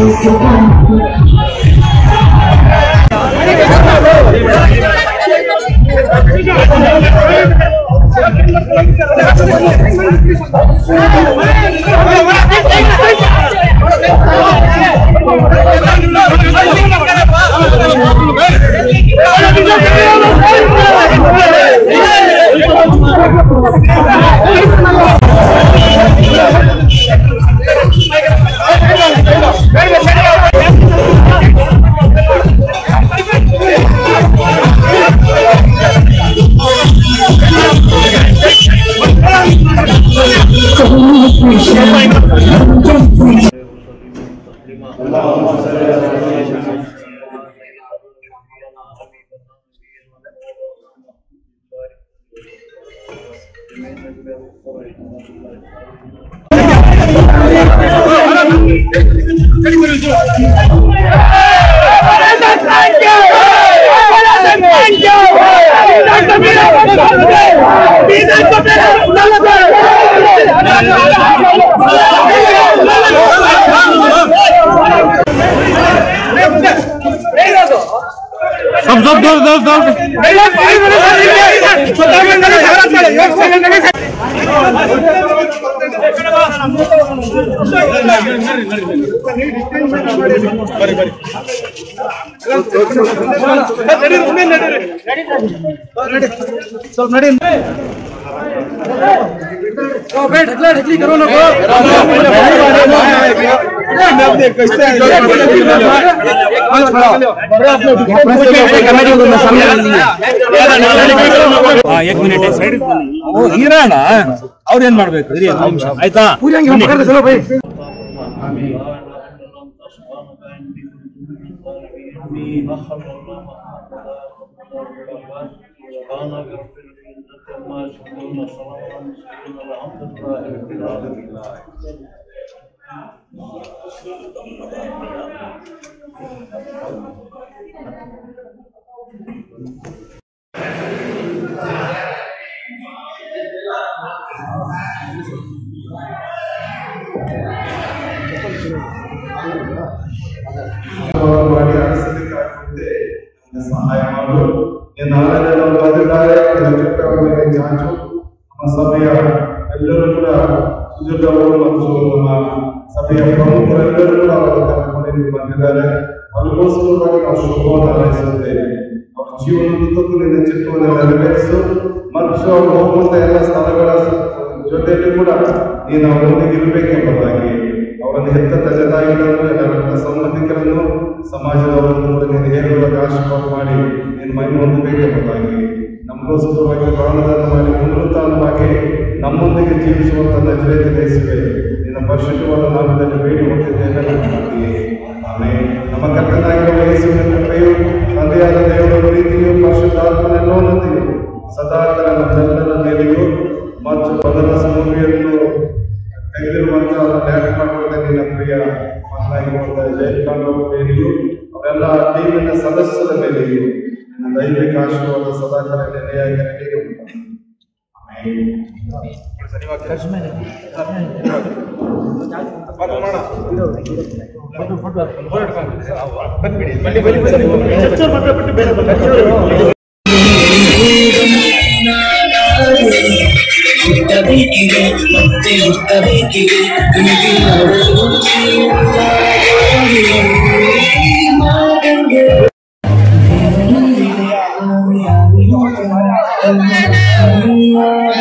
एक मिनट हिरण ಅವ್ರ ಏನ್ ಮಾಡ್ಬೇಕು ಆಯ್ತಾ ಸಹಾಯ ಮಾಡು ಸಭೆಯ ಎಲ್ಲರೂ ಕೂಡ ಸುಜಾತವರು ಮತ್ತು ನಮ್ಮ ಸಭೆಯ ಪ್ರಮುಖರೆಲ್ಲರೂ ಕೂಡ ಅವರ ಕರ್ಕೊಂಡು ಬಂದಿದ್ದಾರೆ. ಅವರಿಗೋಸ್ಕರವಾಗಿ ನಾವು ಶುಭವನ್ನು ಹಾರೈಸುತ್ತೇವೆ. ಅವರ ಜೀವನದುದ್ದಕ್ಕೂ ನಿನ್ನ ಚಿತ್ತವನ್ನು ನೆರವೇರಿಸು ಮತ್ತು ಅವರು ಹೋಗುವಂತ ಎಲ್ಲ ಸ್ಥಳಗಳ ಜೊತೆಯಲ್ಲಿ ಕೂಡ ನೀನು ಅವರೊಂದಿಗೆ ಇರಬೇಕೆಂಬುದಾಗಿ ಅವರನ್ನು ಹೆತ್ತ ತಂದೆ-ತಾಯಿಗಳನ್ನು ಎಲ್ಲ ರಕ್ತ ಸಂಬಂಧಿಕರನ್ನು ಸಮಾಜದವರನ್ನು ಕೂಡ ನೀನು ಹೇಳುವುದಕ್ಕೆ ಆಶೀರ್ವಾದ ಮಾಡಿ ನೀನು ಮಹಿಮೆ ಹೊಂದಬೇಕೆಂಬುದಾಗಿ ನಮಗೋಸ್ಕರವಾಗಿ ಪ್ರಾಣದಾನ ಮಾಡಿ ಪುನರುತ್ಥಾನವಾಗಿ ನಮ್ಮೊಂದಿಗೆ ಜೀವಿಸುವಂತ ನಜರೇತ ಯೇಸುವೇ ನಿನ್ನ ಪರಿಶುದ್ಧವಾದ ನಾಮದಲ್ಲಿ ಬೇಡಿ ಹೊಂದಿದ್ದೇವೆ ನಮ್ಮೊಂದಿಗೆ. ಆಮೇಲೆ ನಮ್ಮ ಕರ್ತನಾಗಿರುವ ಯೇಸುವಿನ ಕೃಪೆಯು ತಂದೆಯಾದ ದೇವರ ಪ್ರೀತಿಯು ಪರಿಶುದ್ಧಾತ್ಮನ ಅನುಮತಿಯು ಸದಾಕಾಲ ನಮ್ಮೆಲ್ಲರ ಮೇಲೆಯೂ ಮತ್ತು ಮೊದಲ ಸಮೂಹವನ್ನು ತೆಗೆದಿರುವಂತಹ ನ್ಯಾಯ ಮಾಡುವಂತ ನಿನ್ನ ಪ್ರಿಯ ಮಕ್ಕಳಾಗಿರುವಂತಹ ಜಯಕಾಂತ್ ಮೇಲೆಯೂ ಅವರೆಲ್ಲ ಟೀಮಿನ ಸದಸ್ಯರ ಮೇಲೆಯೂ ನಿನ್ನ ದೈವಿಕ ಆಶೀರ್ವಾದ ಸದಾಕಾಲ ನೆಲೆಯಾಗಿ Thank you.